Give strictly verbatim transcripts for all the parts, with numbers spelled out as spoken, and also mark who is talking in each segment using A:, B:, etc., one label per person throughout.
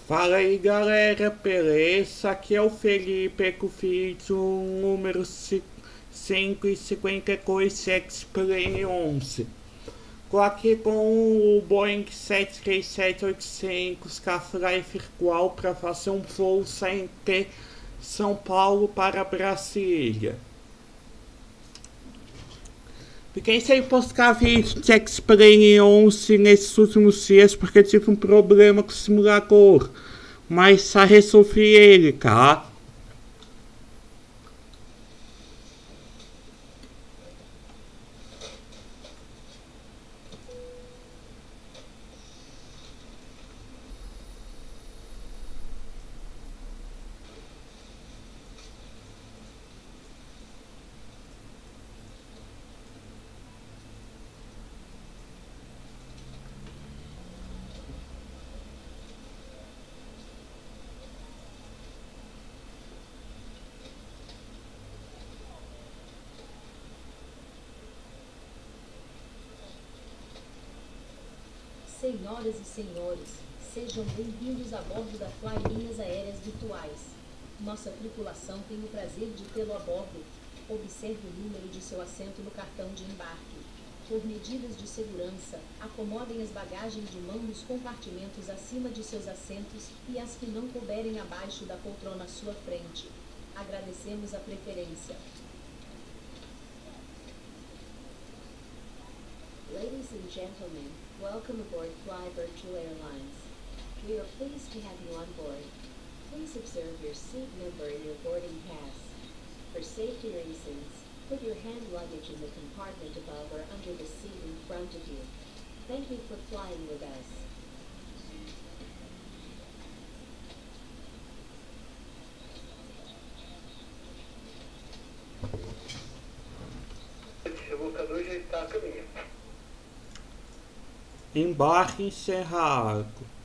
A: Fala aí galera, beleza? Aqui é o Felipe Ecofit, o número cento e cinquenta e dois X-Plane onze. Tô aqui com o Boeing sete três sete oitocentos com a Fly virtual para fazer um voo saindo de São Paulo para Brasília. Fiquei sem postar vídeo de X-Plane onze nesses últimos dias porque tive um problema com o simulador, mas já resolvi ele, tá?
B: Senhoras e senhores, sejam bem-vindos a bordo da Fly Linhas Aéreas Virtuais. Nossa tripulação tem o prazer de tê-lo a bordo. Observe o número de seu assento no cartão de embarque. Por medidas de segurança, acomodem as bagagens de mão nos compartimentos acima de seus assentos e as que não couberem abaixo da poltrona à sua frente. Agradecemos a preferência. Ladies and gentlemen, welcome aboard Fly Virtual Airlines. We are pleased to have you on board. Please observe your seat number in your boarding pass. For safety reasons, put your hand luggage in the compartment above or under the seat in front of you. Thank you for flying with us.
C: O rebocador já está a caminho.
A: Embarque encerrado.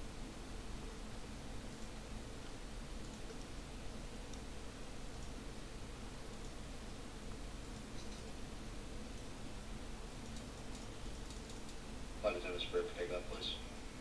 C: Flight attendants prepare for takeoff, please.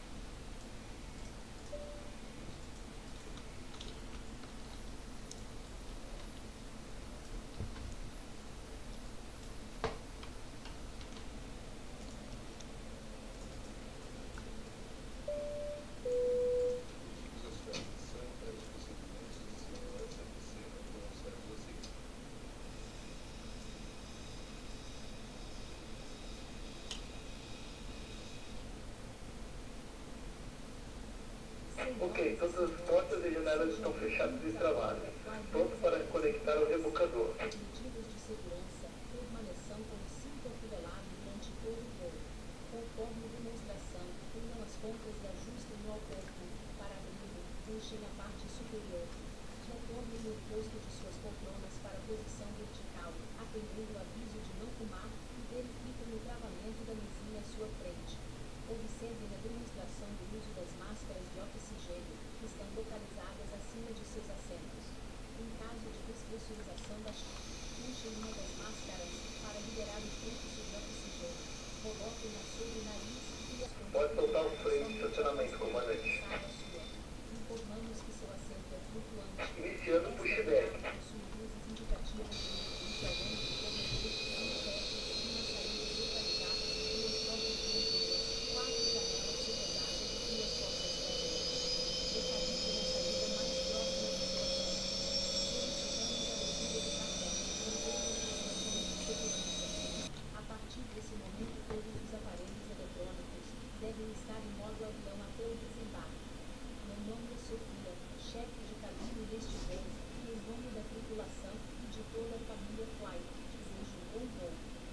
C: Ok, todas as portas e janelas estão fechadas e travadas. Pronto para conectar o rebocador.
B: Medidas de segurança, permaneçam com o cinto afivelado durante todo o voo. Conforme demonstração, unam as pontas e ajustem-no ao corpo. Para abrir, puxem a parte superior. Retornem o oposto de suas poltronas para a posição vertical, atendendo o aviso de não fumar e verifiquem o travamento da mesinha à sua frente. Observem a demonstração do uso das máscaras de oxigênio, que estão localizadas acima de seus assentos. Em caso de despressurização da puxem uma das máscaras para liberar o fluxo de oxigênio. Coloquem-na sobre o nariz e as
C: Pode soltar o freio de estacionamento, comandante.
B: Informamos que seu assento é flutuante.
C: Iniciando o pushback.
B: Possui luzes indicativas de emergência ao longo do corredor, cinco tetos, uma saída localizada, duas portas dianteiras, quatro janelas sobressadas e duas portas traseiras. Localize a saída mais próxima de seu assento. Solicitamos a leitura do cartão, com outras informações de segurança. A partir desse momento, todos os aparelhos eletrônicos devem estar em modo avião até o desembarque. Meu nome é Sofia, chefe de cabine deste voo, e em nome da tripulação e de toda a família Fly, desejo um bom voo.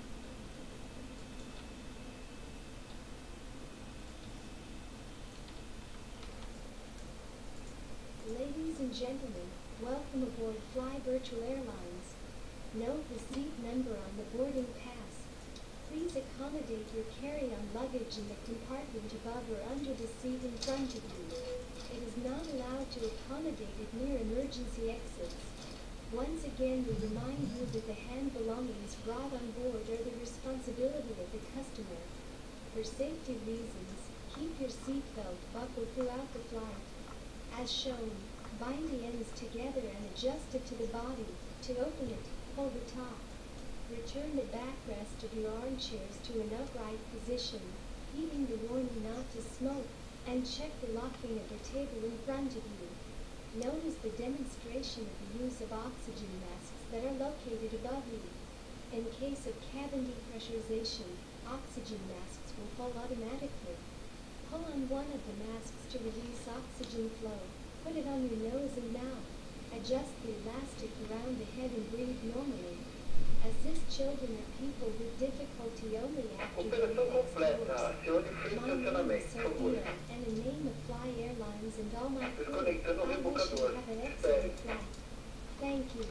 D: Ladies and gentlemen, welcome aboard Fly Virtual Airlines. Note the seat number on the boarding pass. Please accommodate your carry-on luggage in the compartment above or under the seat in front of you. It is not allowed to accommodate it near emergency exits. Once again, we remind you that the hand belongings brought on board are the responsibility of the customer. For safety reasons, keep your seatbelt buckled throughout the flight. As shown, bind the ends together and adjust it to the body. To open it, pull the top. Return the backrest of your armchairs to an upright position, heeding the warning not to smoke, and check the locking of the table in front of you. Known as the demonstration of the use of oxygen masks that are located above you. In case of cabin depressurization, oxygen masks will pull automatically. Pull on one of the masks to release oxygen flow. Put it on your nose and mouth. Adjust the elastic around the head and breathe normally. Assist children or people with difficulty only after
C: Operação
D: going
C: completa. Acione free
D: My name is
C: estacionamento, por favor.
D: Sophia, and in name of Fly Airlines and all my crew,
C: Desconectando o
D: I wish you
C: rebocador.
D: have an
C: Espere.
D: excellent flight. Thank you.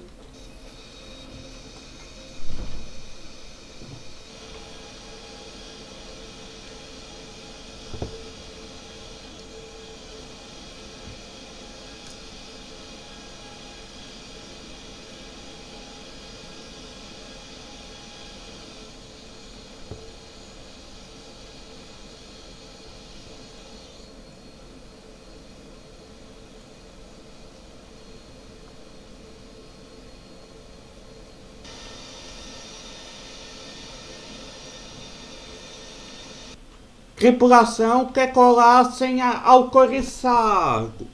A: Tripulação decolar sem autorizado.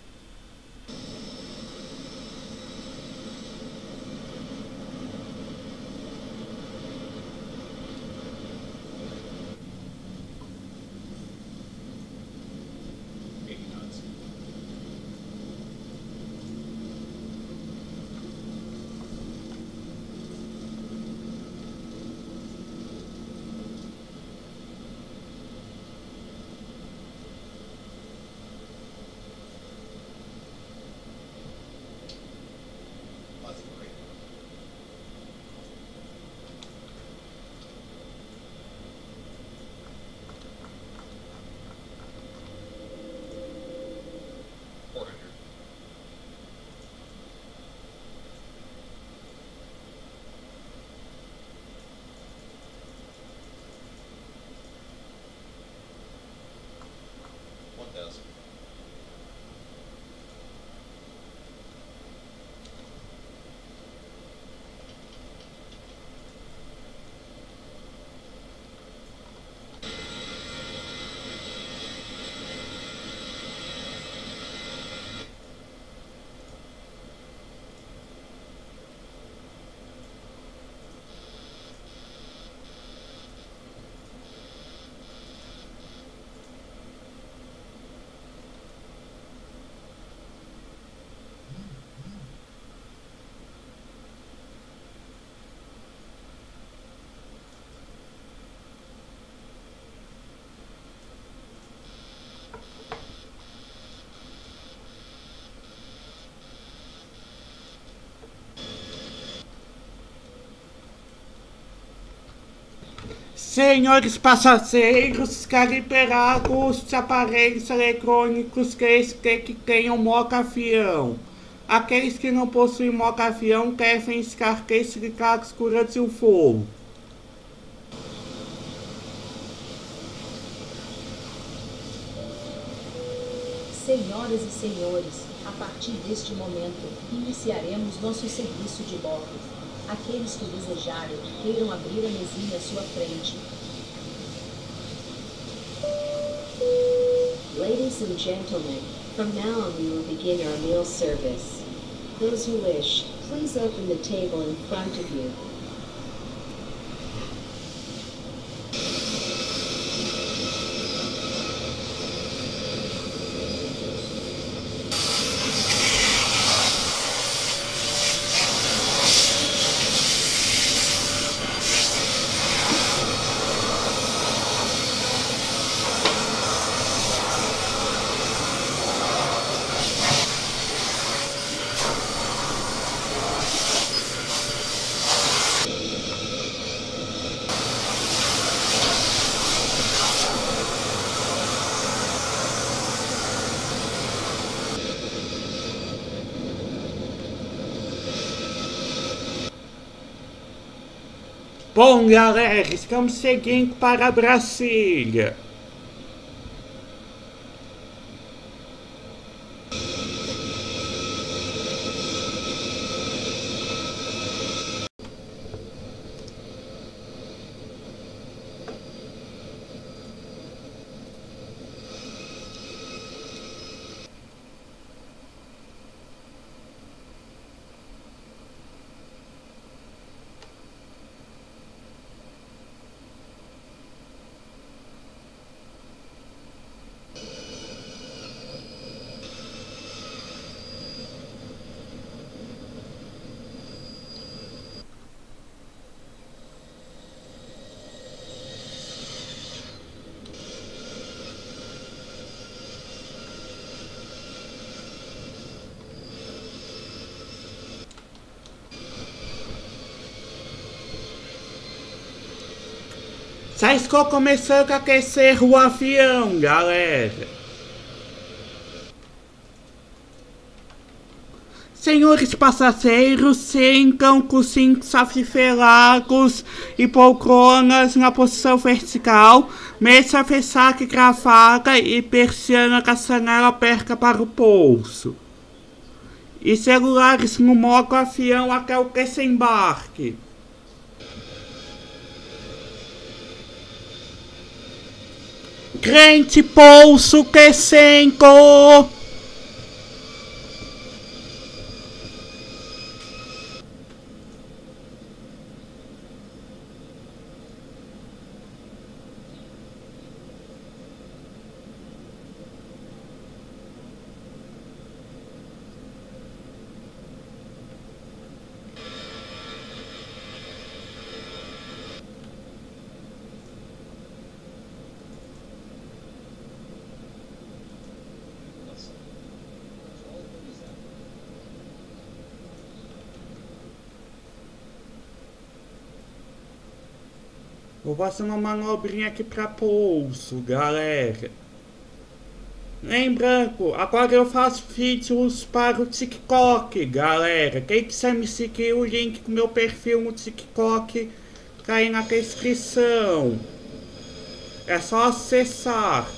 A: Senhores passageiros, caliberados os aparelhos eletrônicos que, que tenham moca-avião. Aqueles que não possuem moca-avião devem estar desligados durante o voo.
B: Senhoras e senhores, a partir deste momento, iniciaremos nosso serviço de bordo. Aqueles que desejarem, queiram abrir a mesinha à sua frente. Ladies and gentlemen, from now on we will begin our meal service. Those who wish, please open the table in front of you.
A: Bom, galera, estamos seguindo para Brasília. Já estou começando a aquecer o avião, galera. Senhores passageiros, sentam com os cintos afifelados e poltronas na posição vertical, mesa fechada e gravada e persiana com a janela aberta para o pouso. E celulares no modo avião até o desembarque. Grande pouso descendo! Vou fazer uma manobrinha aqui para pouso, galera. Lembrando, agora eu faço vídeos para o TikTok, galera. Quem quiser me seguir, o link do meu perfil no TikTok tá aí na descrição. É só acessar.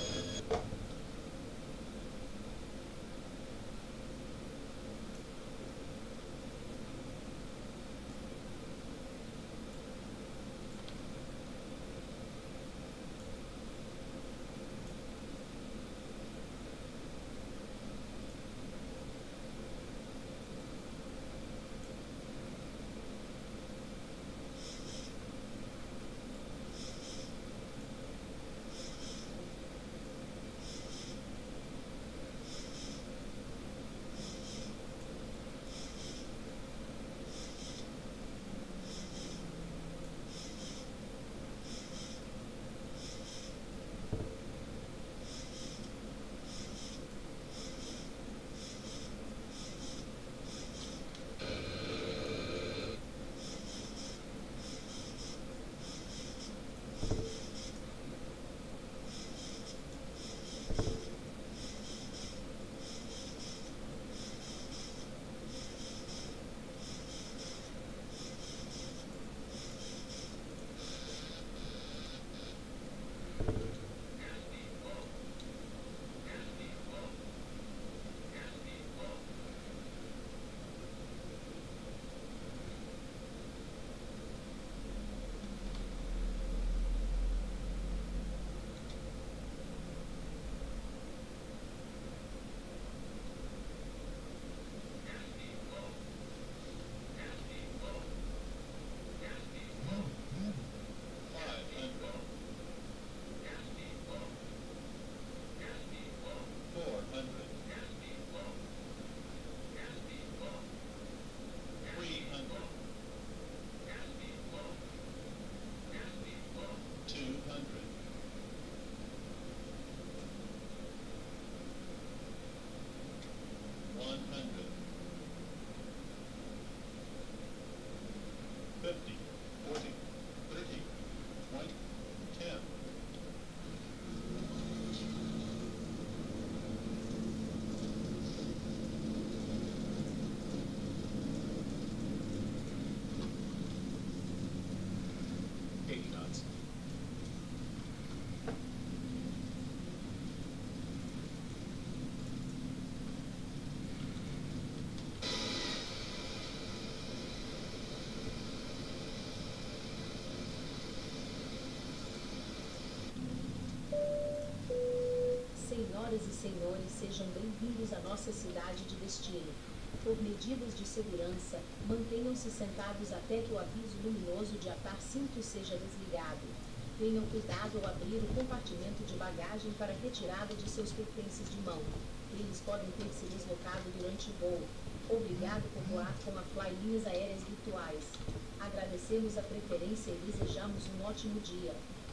B: Senhoras e senhores, sejam bem-vindos à nossa cidade de destino. Por medidas de segurança, mantenham-se sentados até que o aviso luminoso de atar cinto seja desligado. Tenham cuidado ao abrir o compartimento de bagagem para retirada de seus pertences de mão. Eles podem ter se deslocado durante o voo. Obrigado por voar com a Fly Linhas Aéreas Virtuais. Agradecemos a preferência e desejamos um ótimo dia.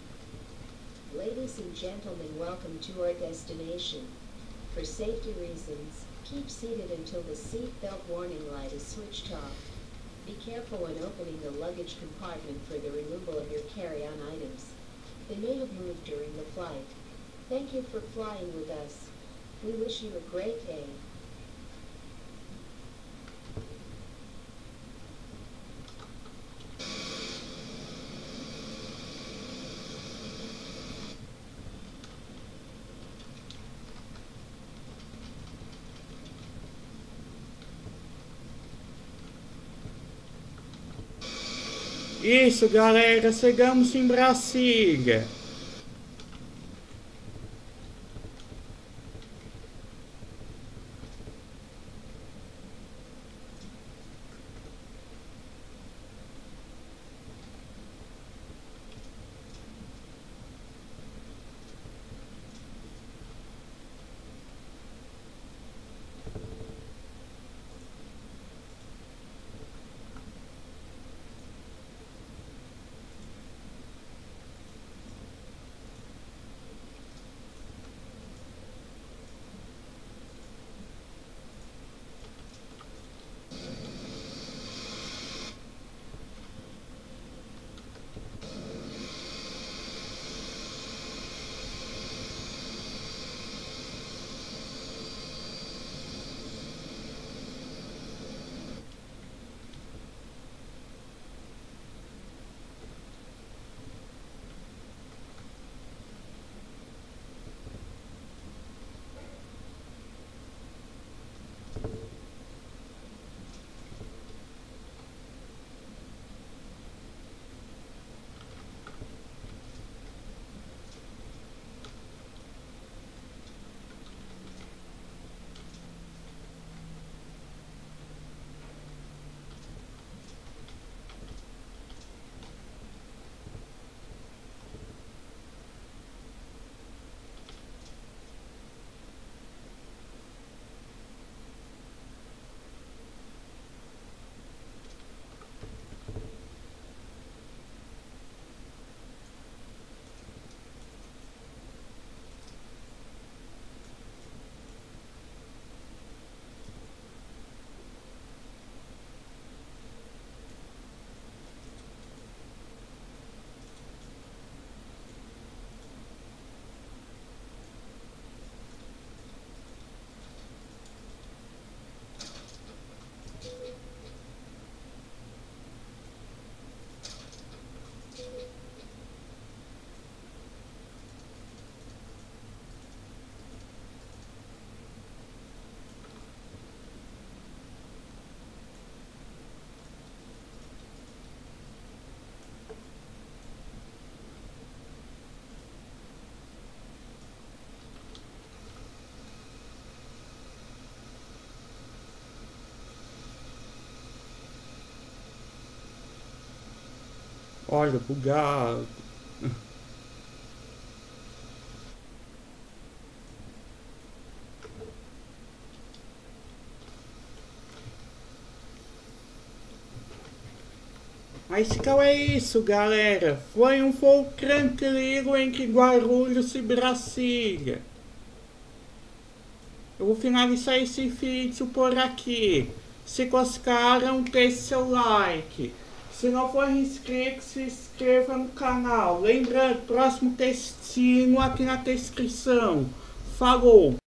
D: Ladies and gentlemen, welcome to our destination. For safety reasons, keep seated until the seatbelt warning light is switched off. Be careful when opening the luggage compartment for the removal of your carry-on items.
B: They may have moved during the flight. Thank you for flying with us. We wish you a great day.
A: Isso, galera, chegamos em Brasília. Olha, bugado. Mas então é isso, galera. Foi um voo tranquilo entre Guarulhos e Brasília. Eu vou finalizar esse vídeo por aqui. Se gostaram, deixe seu like. Se não for inscrito, se inscreva no canal. Lembrando, próximo textinho aqui na descrição. Falou!